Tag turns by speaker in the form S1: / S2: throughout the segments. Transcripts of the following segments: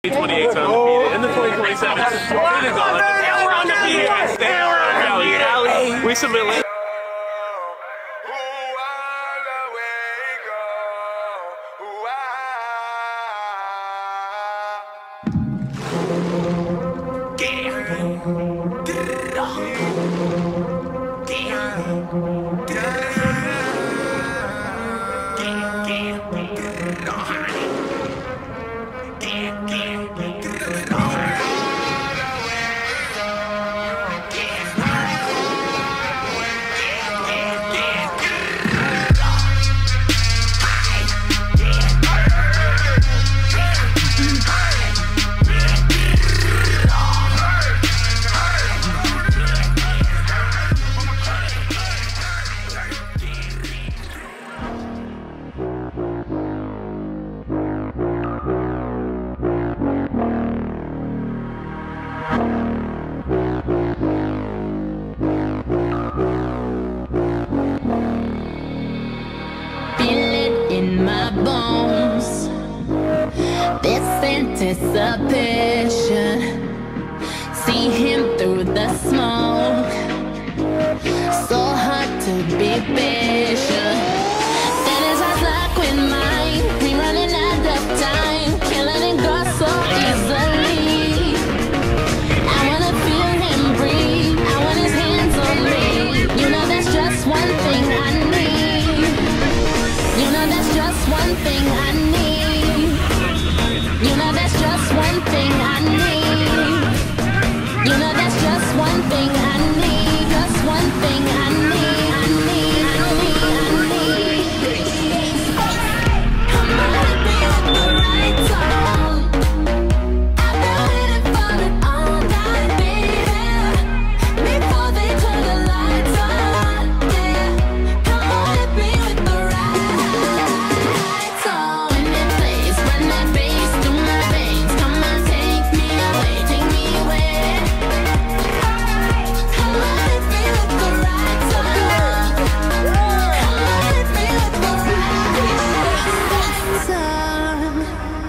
S1: 2028's undefeated. In the 2027, it is undefeated. And we're undefeated. And we're undefeated. We submit late.
S2: Anticipation, see him through the smoke, so hard to be patient. That is our luck with mine, we running out of time, killing it go so easily. I wanna feel him breathe, I want his hands on me. You know that's just one thing I need. You know that's just one thing I need. You know that's just one thing I need. You know that's just one thing I need. Just one thing I need. I need. I need. Come on, hit me at the right time. I've been waiting for it all night, baby. Before they turn the lights on, yeah. Come on, hit me with the right song. When it plays, run that bass through my veins. Come on, take me away, take me away. Come on, hit me with the right song. Come on, hit me with the right song.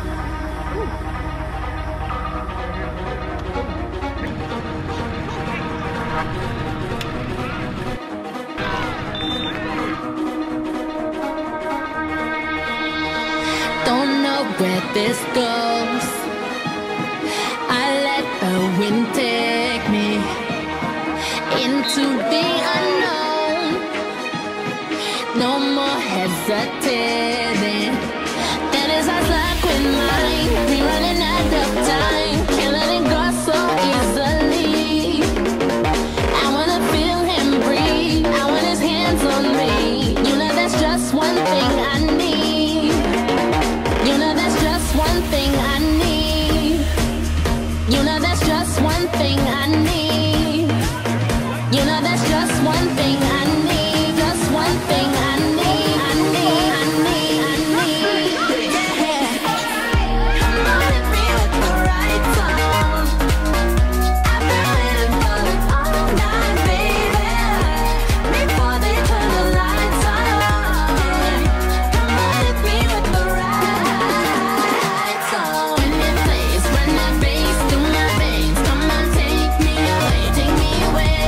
S2: Don't know where this goes. I let the wind take me into the unknown. No more hesitating. That is our luck with mine. We running out of time, killing it go so easily. I wanna feel him breathe, I want his hands on me. You know that's just one thing I need. You know that's just one thing I need. You know that's just one thing I need. You know that's just one thing I need. Just one thing I need. I need. I need. I need. Yeah. Come on, hit me with the right song. I've been waiting for it all night, baby. Before they turn the lights on, come on, hit me with the right song. When it plays, run that bass through my veins. Come on, take me away, take me away.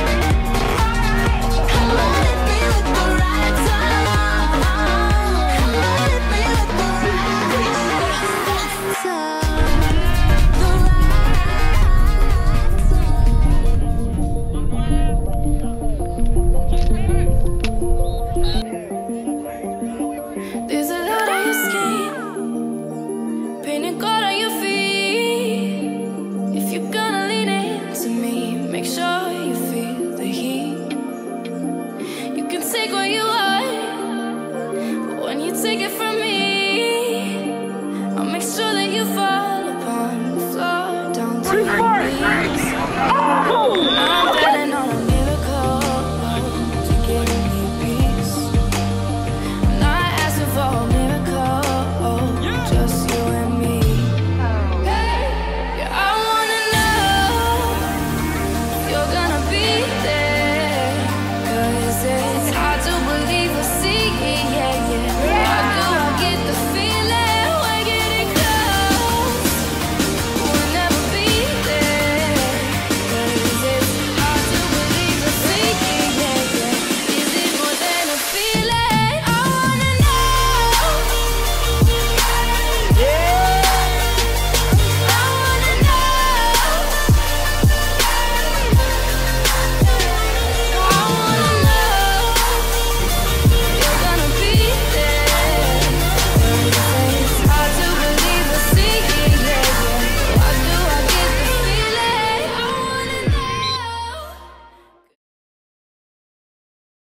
S2: Come on, hit me with the right song. Come on, hit me with the right song. The There's a lot on your skin, painted gold on your feet. If you're gonna lean into me, make sure you feel the heat. You can take what you want, but when you take it from me, I'll make sure that you fall upon the floor down to your knees.